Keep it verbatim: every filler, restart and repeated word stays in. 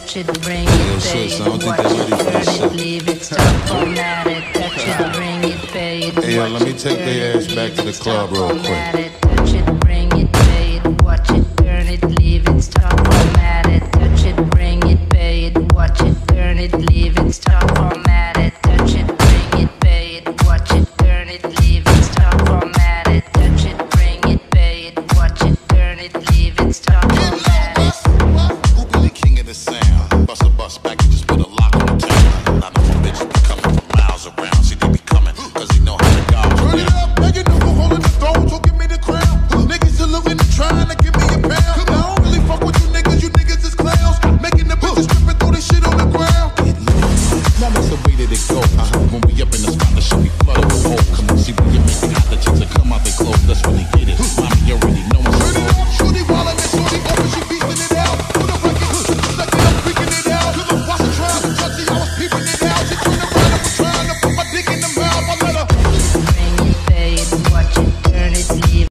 touch it, bring it, pay it, watch it, turn it, leave it, stop, format it, touch it, bring it, pay it, hey, yo, let me take their ass back to the club real quick.